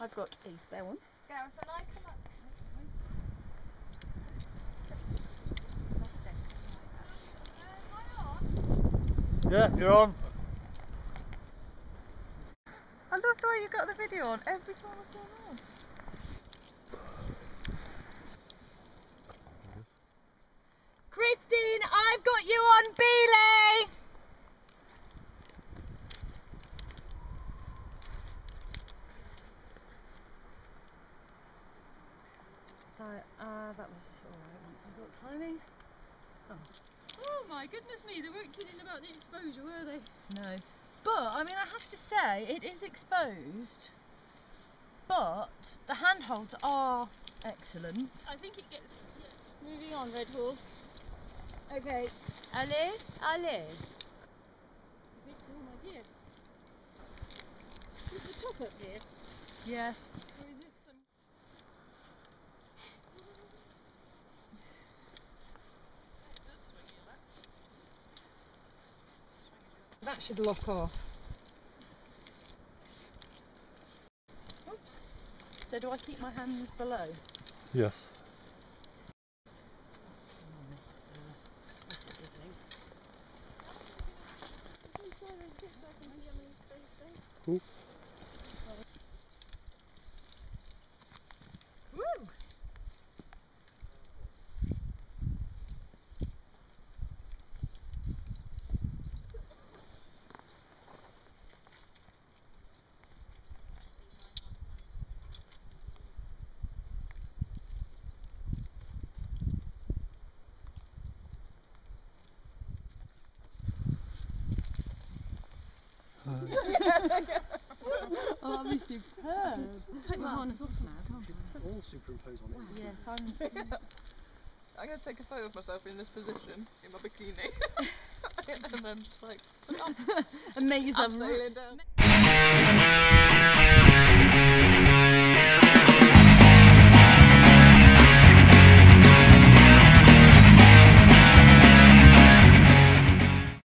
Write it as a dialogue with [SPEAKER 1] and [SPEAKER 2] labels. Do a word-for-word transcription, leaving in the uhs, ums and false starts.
[SPEAKER 1] I've got a spare one.
[SPEAKER 2] Gareth, and I come up.
[SPEAKER 3] Yeah, you're on.
[SPEAKER 1] I love the way you got the video on every time I turn on.
[SPEAKER 2] Christine, I've got you on Belay!
[SPEAKER 1] So, uh, that was alright once I got climbing. Oh.
[SPEAKER 2] Oh my goodness me, they weren't kidding about the exposure, were they?
[SPEAKER 1] No. But, I mean, I have to say, it is exposed, but the handholds are excellent.
[SPEAKER 2] I think it gets... Yeah. Moving on, Red Horse. Okay. Allez, allez. A bit cool, my dear. Is the top up here?
[SPEAKER 1] Yes.
[SPEAKER 2] Or is this some...
[SPEAKER 1] That should lock off. Oops. So do I keep my hands below?
[SPEAKER 3] Yes. Cool.
[SPEAKER 1] Woo! Oh, that'd be superb. Take my harness off now, can't I?
[SPEAKER 3] All superimpose on it.
[SPEAKER 1] Yes, I'm...
[SPEAKER 4] I'm going to take a photo of myself in this position, in my bikini, and then just like,
[SPEAKER 1] and make yourself
[SPEAKER 4] I'm sailing down.